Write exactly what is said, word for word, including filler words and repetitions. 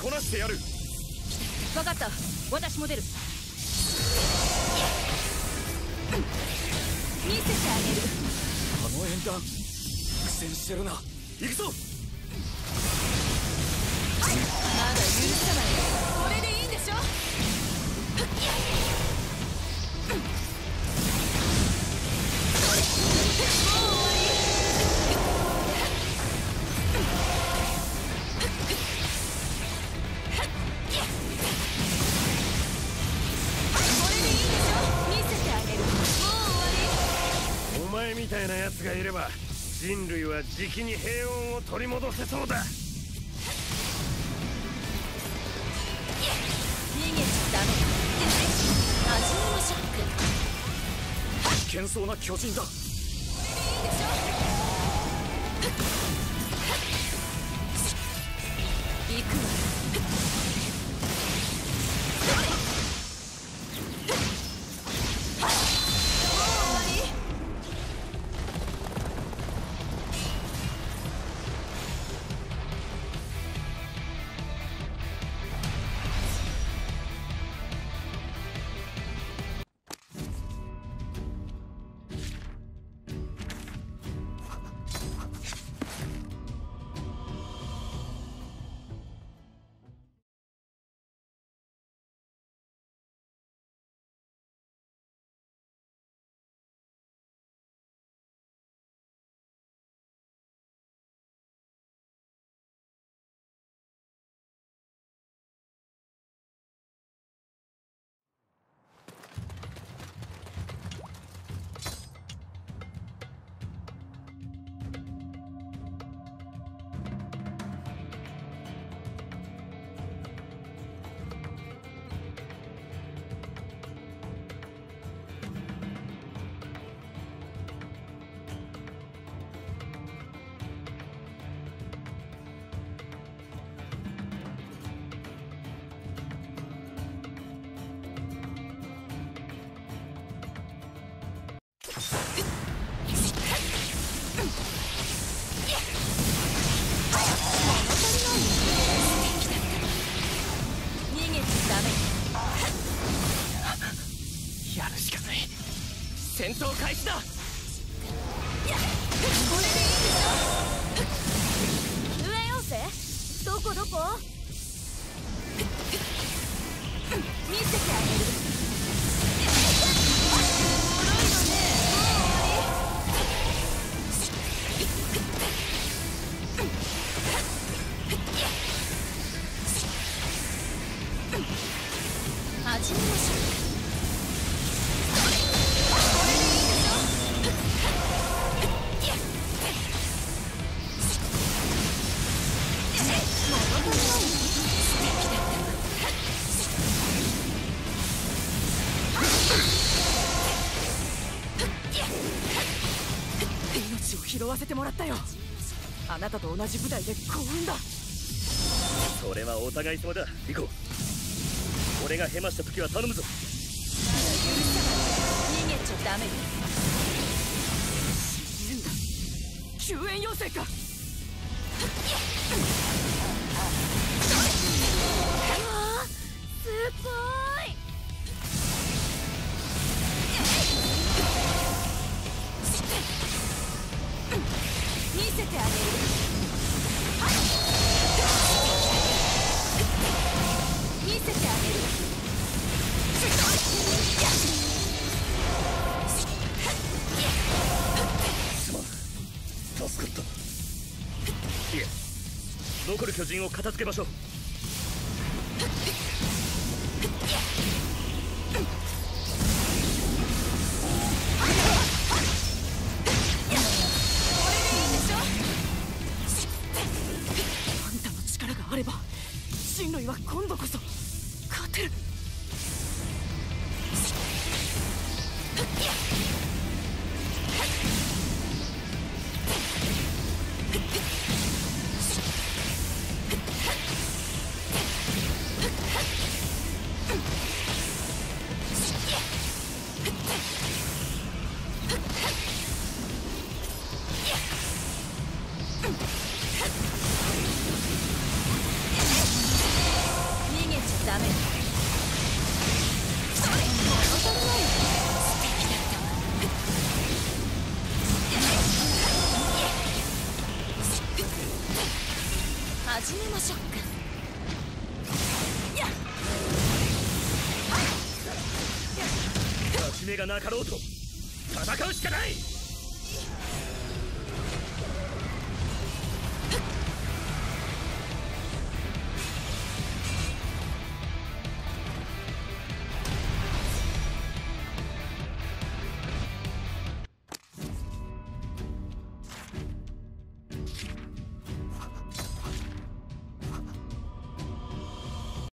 こなしてやる。 分かった、私も出る。見せてあげる。 あの縁談苦戦してるな。行くぞ。 まだ許さない。これでいいんでしょ。 お前みたいなやつがいれば人類はじきに平穏を取り戻せそうだ。 逃げちゃダメだ。味見のショック。 危険そうな巨人だ。 行くわ。 やるしかない。戦闘開始だ。 これでいいんでしょ。上妖精どこどこ。見せてあげる。味見のショック。 命を拾わせてもらったよ。あなたと同じ舞台で幸運だ。 それはお互い様だ。行こう。俺がヘマした時は頼むぞ。 まだ許さない。逃げちゃダメよ。死んだ。救援要請か。うわー、すごい。見せてあげる。見せてあげる。 すまん、助かった。いえ、残る巨人を片付けましょう。 あれば人類は今度こそ勝てる。 じめましょうか。やっ勝ち目がなかろうと戦うしかない。